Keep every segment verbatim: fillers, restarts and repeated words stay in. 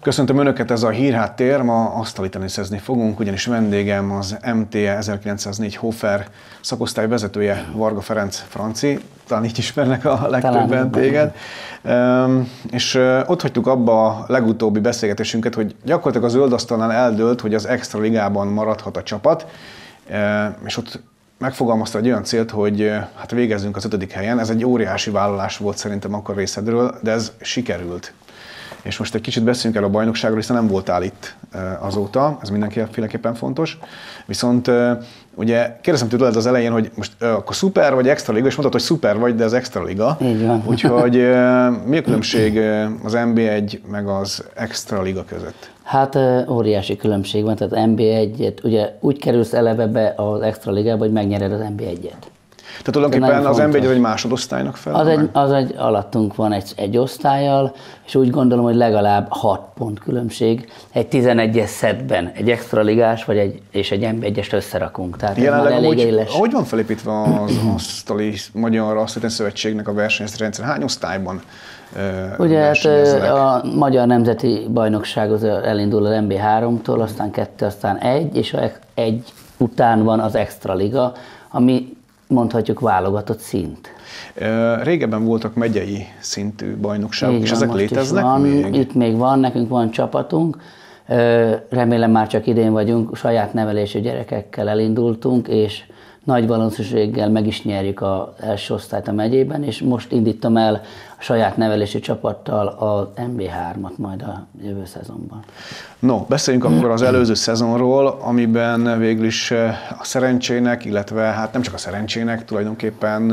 Köszöntöm Önöket, ez a Hírháttér, ma asztali teniszezni fogunk, ugyanis vendégem az em té e ezerkilencszáznégy Hofer szakosztály vezetője, Varga Ferenc Franci, talán így ismernek a legtöbben téged. Um, és uh, ott hagytuk abba a legutóbbi beszélgetésünket, hogy gyakorlatilag az zöldasztalnál eldőlt, hogy az extra ligában maradhat a csapat, uh, és ott megfogalmazta egy olyan célt, hogy uh, hát végezzünk az ötödik helyen. Ez egy óriási vállalás volt szerintem akkor részedről, de ez sikerült. És most egy kicsit beszéljünk el a bajnokságról, hiszen nem voltál itt azóta, ez mindenféleképpen fontos. Viszont ugye kérdeztem tőled az elején, hogy most akkor szuper vagy extra liga, és mondtad, hogy szuper vagy, de ez extra liga. Így van. Úgyhogy mi a különbség az en bé egy meg az extra liga között? Hát óriási különbség van, tehát en bé egyet, ugye úgy kerülsz eleve be az extra ligába, hogy megnyered az en bé egyet. Tehát tulajdonképpen az en bé egy egy másodosztálynak fel? Az egy, az egy alattunk van egy, egy osztályjal, és úgy gondolom, hogy legalább hat pont különbség. Egy tizenegyes szettben egy extra ligás vagy egy, és egy en bé egyest összerakunk. Tehát jelenleg elég éles. Hogy van felépítve az asztali Magyar Asztali Szövetségnek a versenyrendszer? Hány osztályban Ugye hát a Magyar Nemzeti Bajnokság az elindul az en bé háromtól, aztán kettő, aztán egy, és a egy után van az extra liga, ami mondhatjuk válogatott szint. Régebben voltak megyei szintű bajnokságok, így és van, ezek léteznek van, még? Itt még van, nekünk van csapatunk. Remélem már csak idén vagyunk, saját nevelésű gyerekekkel elindultunk, és nagy valószínűséggel meg is nyerjük az első osztályt a megyében, és most indítom el a saját nevelésű csapattal az en bé hármat majd a jövő szezonban. No, beszéljünk akkor az előző szezonról, amiben végül is a szerencsének, illetve hát nem csak a szerencsének, tulajdonképpen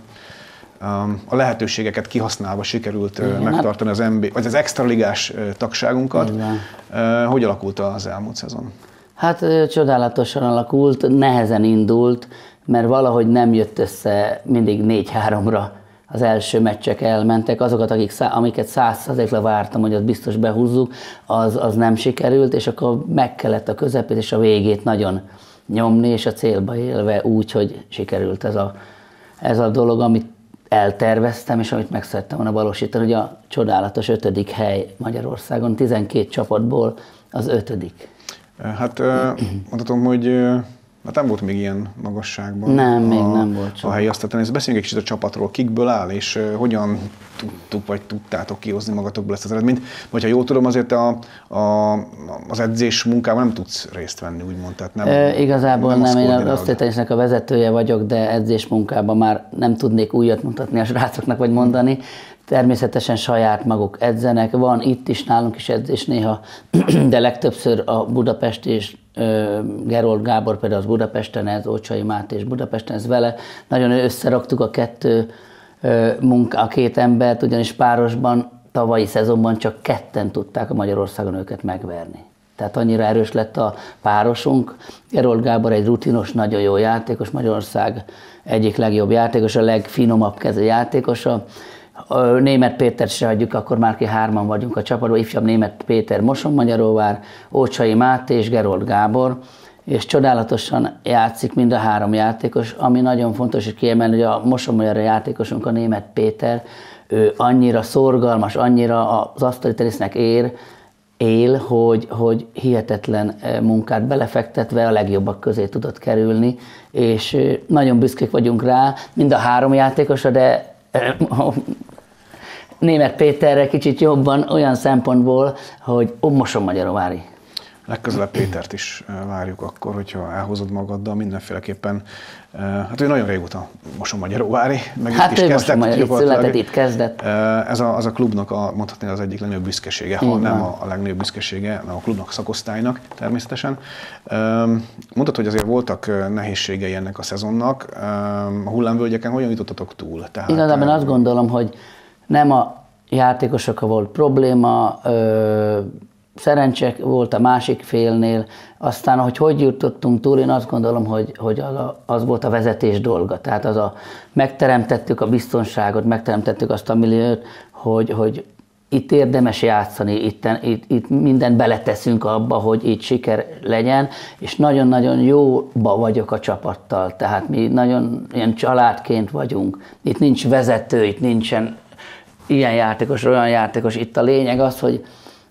a lehetőségeket kihasználva sikerült igen, megtartani az en bé, vagy az extraligás tagságunkat. Igen. Hogy alakult az elmúlt szezon? Hát csodálatosan alakult, nehezen indult, mert valahogy nem jött össze, mindig négy háromra az első meccsek elmentek, azokat, akik, amiket száz százalékra vártam, hogy azt biztos behúzzuk, az, az nem sikerült, és akkor meg kellett a közepét és a végét nagyon nyomni, és a célba élve úgy, hogy sikerült ez a, ez a dolog, amit elterveztem, és amit meg szerettem volna valósítani, hogy a csodálatos ötödik hely Magyarországon, tizenkét csapatból az ötödik. Hát mondhatom, hogy hát nem volt még ilyen magasságban. Nem, a, még nem volt. A helyi asztaltenis. Beszéljünk egy kicsit a csapatról, kikből áll, és hogyan tudtuk, vagy tudtátok kihozni magatokból ezt az eredményt. Vagy ha jól tudom, azért a, a, az edzés munkában nem tudsz részt venni, úgymond. Tehát nem, e, igazából nem, nem. Én az asztaltenisnek a vezetője vagyok, de edzés munkában már nem tudnék újat mutatni a srácoknak, vagy mondani. Természetesen saját maguk edzenek, van itt is nálunk is edzés néha, de legtöbbször a Budapest és Gerold Gábor például az Budapesten, ez Ócsai Máté és Budapesten, ez vele. Nagyon összeraktuk a kettő munka, a két embert, ugyanis párosban tavalyi szezonban csak ketten tudták a Magyarországon őket megverni. Tehát annyira erős lett a párosunk. Gerold Gábor egy rutinos, nagyon jó játékos, Magyarország egyik legjobb játékos, a legfinomabb kezű játékosa. A Németh Pétert se hagyjuk, akkor már ki hárman vagyunk a csapatban, ifjabb Németh Péter, Mosonmagyaróvár, Ócsai Máté és Gerold Gábor, és csodálatosan játszik mind a három játékos, ami nagyon fontos, hogy kiemelni, hogy a Mosonmagyaróvári játékosunk, a Németh Péter, ő annyira szorgalmas, annyira az asztali tenisznek ér, él, hogy, hogy hihetetlen munkát belefektetve a legjobbak közé tudott kerülni, és nagyon büszkék vagyunk rá, mind a három játékosra, de Németh Péterre kicsit jobban olyan szempontból, hogy Mosonmagyaróvári. Legközelebb Pétert is várjuk akkor, hogyha elhozod magaddal mindenféleképpen. Hát ő nagyon régóta Mosonmagyaróvári, meg hát itt is kezdett. Itt született, itt kezdett. Ez a, az a klubnak a, mondhatni az egyik legnagyobb büszkesége, ha nem a, a legnagyobb büszkesége, a klubnak, a szakosztálynak természetesen. Mondtad, hogy azért voltak nehézségei ennek a szezonnak. A hullámvölgyeken hogyan jutottatok túl? Tehát, igazából azt gondolom, hogy nem a játékosokkal volt probléma, ö, szerencsek volt a másik félnél, aztán, hogy hogy jutottunk túl, én azt gondolom, hogy, hogy az, a, az volt a vezetés dolga. Tehát az a, megteremtettük a biztonságot, megteremtettük azt a milliót, hogy, hogy itt érdemes játszani, itt, itt, itt mindent beleteszünk abba, hogy itt siker legyen, és nagyon-nagyon jóba vagyok a csapattal, tehát mi nagyon ilyen családként vagyunk. Itt nincs vezető, itt nincsen ilyen játékos, olyan játékos. Itt a lényeg az, hogy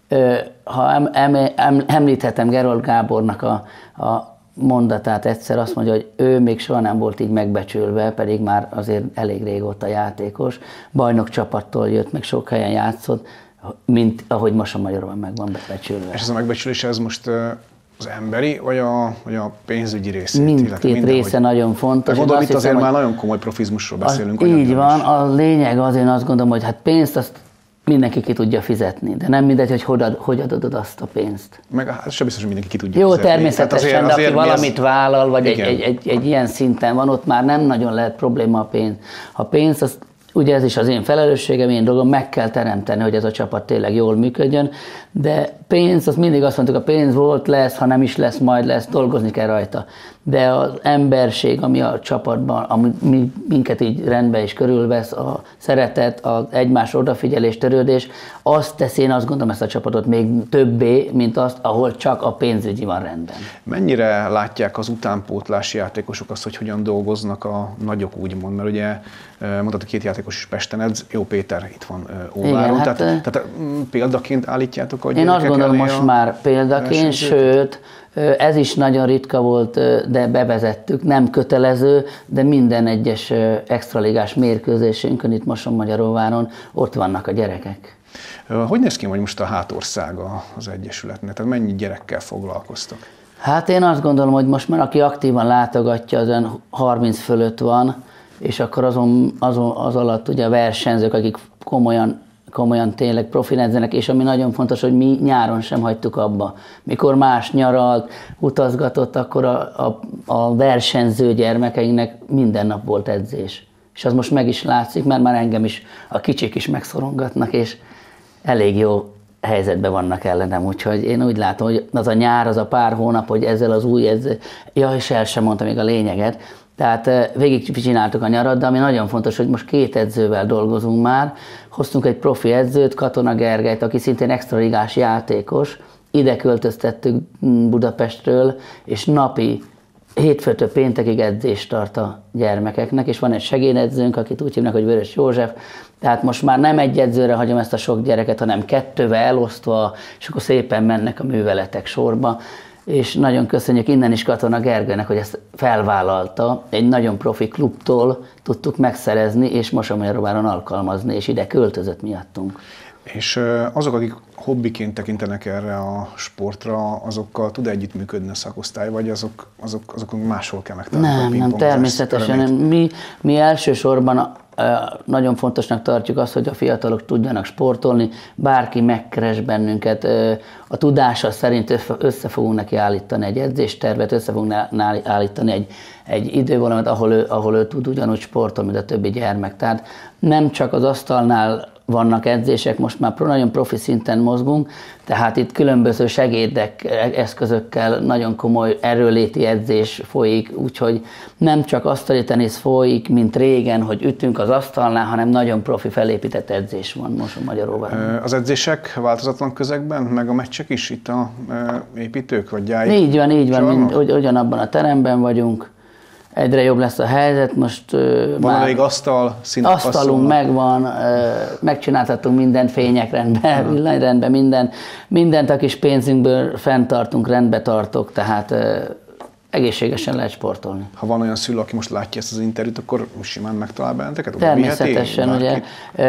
Ha em, em, em, említhetem Gerold Gábornak a, a mondatát, egyszer azt mondja, hogy ő még soha nem volt így megbecsülve, pedig már azért elég régóta játékos, bajnok csapattól jött, meg sok helyen játszott, mint ahogy Mosonmagyaróban meg van becsülve. És ez a megbecsülés, ez most az emberi, vagy a, vagy a pénzügyi része? Mindkét része hogy... nagyon fontos. Gondolom, itt azért már nagyon komoly profizmusról beszélünk. Így van, is. A lényeg az, én azt gondolom, hogy hát pénzt azt mindenki ki tudja fizetni, de nem mindegy, hogy hogy, ad, hogy adod azt a pénzt. Meg hát sem biztos, hogy mindenki ki tudja Jó, fizetni. természetesen, azért, de aki valamit ez... vállal, vagy egy, egy, egy, egy ilyen szinten van, ott már nem nagyon lehet probléma a pénz. A pénz, az, ugye ez is az én felelősségem, én dolgom, meg kell teremteni, hogy ez a csapat tényleg jól működjön, de pénz, az mindig azt mondtuk, a pénz volt, lesz, ha nem is lesz, majd lesz, dolgozni kell rajta. De az emberség, ami a csapatban, ami minket így rendbe is körülvesz, a szeretet, az egymás odafigyelés, törődés, azt teszi, én azt gondolom, ezt a csapatot még többé, mint azt, ahol csak a pénzügyi van rendben. Mennyire látják az utánpótlási játékosok azt, hogy hogyan dolgoznak a nagyok, úgymond, mert ugye mondtad, két játékos is Pesten edz, Jó Péter itt van Óváron, igen, tehát, hát, tehát példaként állítjátok, hogy én azt gondolom most már példaként, sőt, ez is nagyon ritka volt, de bevezettük, nem kötelező, de minden egyes extraligás mérkőzésünkön itt Mosonmagyaróváron ott vannak a gyerekek. Hogy néz ki hogy most a hátországa az Egyesületnek? Tehát mennyi gyerekkel foglalkoztok? Hát én azt gondolom, hogy most már aki aktívan látogatja, az olyan harminc fölött van, és akkor azon, azon, az alatt ugye a versenyzők, akik komolyan komolyan tényleg profin edzenek, és ami nagyon fontos, hogy mi nyáron sem hagytuk abba. Mikor más nyaralt, utazgatott, akkor a, a, a versenyző gyermekeinknek minden nap volt edzés. És az most meg is látszik, mert már engem is a kicsik is megszorongatnak, és elég jó helyzetben vannak ellenem, úgyhogy én úgy látom, hogy az a nyár, az a pár hónap, hogy ezzel az új edző, ja, és el sem mondtam még a lényeget, tehát végig csináltuk a nyarat, de ami nagyon fontos, hogy most két edzővel dolgozunk már. Hoztunk egy profi edzőt, Katona Gergelyt, aki szintén extraligás játékos. Ide költöztettük Budapestről, és napi hétfőtől péntekig edzést tart a gyermekeknek, és van egy segédedzőnk, akit úgy hívnak, hogy Vörös József. Tehát most már nem egy edzőre hagyom ezt a sok gyereket, hanem kettővel elosztva, és akkor szépen mennek a műveletek sorba. És nagyon köszönjük innen is Katona Gergelynek, hogy ezt felvállalta. Egy nagyon profi klubtól tudtuk megszerezni, és Mosonmagyaróváron alkalmazni, és ide költözött miattunk. És azok, akik hobbiként tekintenek erre a sportra, azokkal tud együttműködni a szakosztály, vagy azok, azok, azok máshol kell megtalálni? Nem, nem, természetesen. Mi, mi elsősorban nagyon fontosnak tartjuk azt, hogy a fiatalok tudjanak sportolni, bárki megkeres bennünket, a tudása szerint össze fogunk neki állítani egy edzéstervet, össze fogunk állítani egy, egy idővonalat, ahol ő, ahol ő tud ugyanúgy sportolni, mint a többi gyermek. Tehát nem csak az asztalnál vannak edzések, most már nagyon profi szinten mozgunk, tehát itt különböző segédek, eszközökkel nagyon komoly erőléti edzés folyik, úgyhogy nem csak asztali tenisz folyik, mint régen, hogy ütünk az asztalnál, hanem nagyon profi felépített edzés van Mosonmagyaróváron. Az edzések változatlan közegben, meg a meccsek is itt a építők, vagy gyári? Így van, így van, mind, ugyanabban a teremben vagyunk. Egyre jobb lesz a helyzet, most van már elég asztal, színek asztalunk passzolnak. Megvan, megcsináltattunk mindent, fények rendben, villanyrendben, minden, mindent a kis pénzünkből fenntartunk, rendbe tartok, tehát egészségesen lehet sportolni. Ha van olyan szülő, aki most látja ezt az interjút, akkor simán megtalál benneteket? Természetesen, ugye.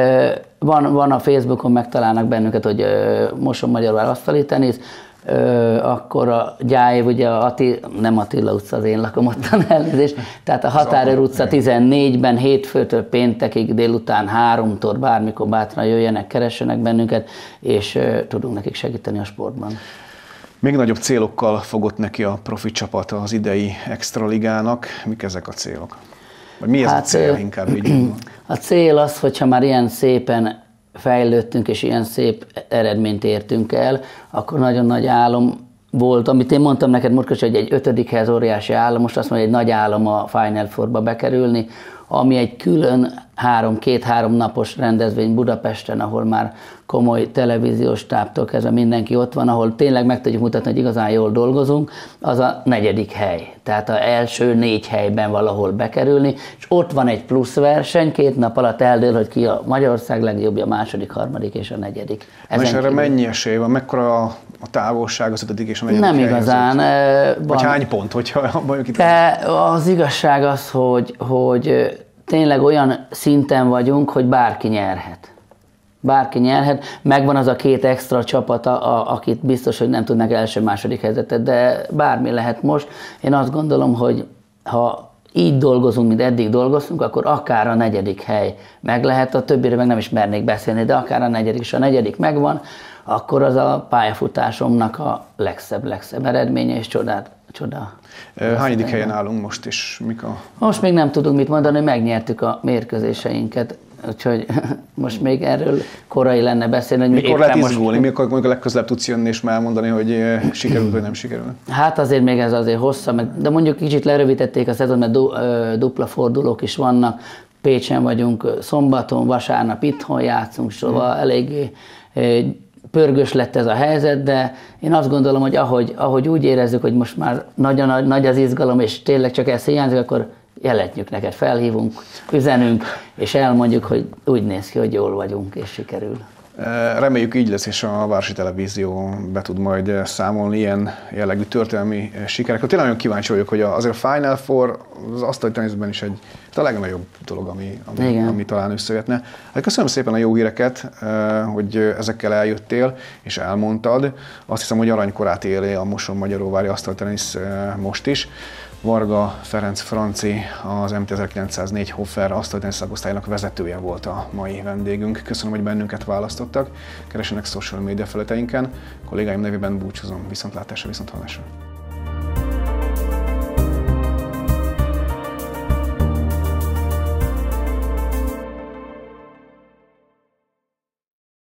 Van, van a Facebookon, megtalálnak bennünket, hogy Mosonmagyaróvár asztali tenisz, Ö, akkor a Gyáév, ugye a Attila, nem Attila utca, az én lakom ottan, elnézést, tehát a Határőr utca tizennégyben hétfőtől péntekig délután háromtól bármikor bátran jöjjenek, keressenek bennünket, és ö, tudunk nekik segíteni a sportban. Még nagyobb célokkal fogott neki a profi csapat az idei extraligának. Mik ezek a célok? Vagy mi ez hát, a cél inkább így? A cél az, hogyha már ilyen szépen fejlődtünk, és ilyen szép eredményt értünk el, akkor nagyon nagy álom volt, amit én mondtam neked, Murkos, hogy egy ötödikhez óriási álom, most azt mondja, egy nagy álom a Final Fourba bekerülni, ami egy külön három, két-három napos rendezvény Budapesten, ahol már komoly televíziós stábtól kezdve mindenki ott van, ahol tényleg meg tudjuk mutatni, hogy igazán jól dolgozunk, az a negyedik hely. Tehát az első négy helyben valahol bekerülni, és ott van egy plusz verseny, két nap alatt eldől, hogy ki a Magyarország legjobbja, a második, harmadik és a negyedik. Ezen és erre kívül... mennyi esély van? Mekkora a távolság az ötödik és a negyedik Nem hely igazán. Vagy van. Hány pont, hogyha mondjuk itt... De az igazság az, hogy, hogy tényleg olyan szinten vagyunk, hogy bárki nyerhet. Bárki nyerhet, megvan az a két extra csapata, a, akit biztos, hogy nem tudnak első-második helyzetet, de bármi lehet most. Én azt gondolom, hogy ha így dolgozunk, mint eddig dolgoztunk, akkor akár a negyedik hely meg lehet, a többire meg nem is mernék beszélni, de akár a negyedik, és a negyedik megvan, akkor az a pályafutásomnak a legszebb, legszebb eredménye és csodát. Csoda. Hányadik helyen állunk most, és mik a... Most még nem tudunk mit mondani, megnyertük a mérkőzéseinket, úgyhogy most még erről korai lenne beszélni. Hogy mikor lehet izgulni? Most... Mikor mondjuk a legközelebb tudsz jönni és már elmondani, hogy sikerül vagy nem sikerül? Hát azért még ez azért hosszabb, de mondjuk kicsit lerövidítették a szezon, mert dupla fordulók is vannak. Pécsen vagyunk szombaton, vasárnap itthon játszunk, szóval hmm. eléggé pörgős lett ez a helyzet, de én azt gondolom, hogy ahogy, ahogy úgy érezzük, hogy most már nagyon nagy az izgalom, és tényleg csak ez hiányzik, akkor jelentjük neked, felhívunk, üzenünk, és elmondjuk, hogy úgy néz ki, hogy jól vagyunk, és sikerül. Reméljük így lesz, és a Városi Televízió be tud majd számolni ilyen jellegű történelmi sikerekről. Tényleg nagyon kíváncsi vagyok, hogy azért a Final Four az asztali teniszben is egy a legnagyobb dolog, ami, ami, ami talán összejöhetne. Hát köszönöm szépen a jó híreket, hogy ezekkel eljöttél és elmondtad. Azt hiszem, hogy aranykorát éli a Moson-Magyaróvári asztaltenisz most is. Varga Ferenc Franci, az em té ezerkilencszáznégy Hofer asztaltenisz szakosztályának vezetője volt a mai vendégünk. Köszönöm, hogy bennünket választottak. Keressenek social média felületeinken. Kollégáim nevében búcsúzom. Viszontlátásra, viszonthallásra.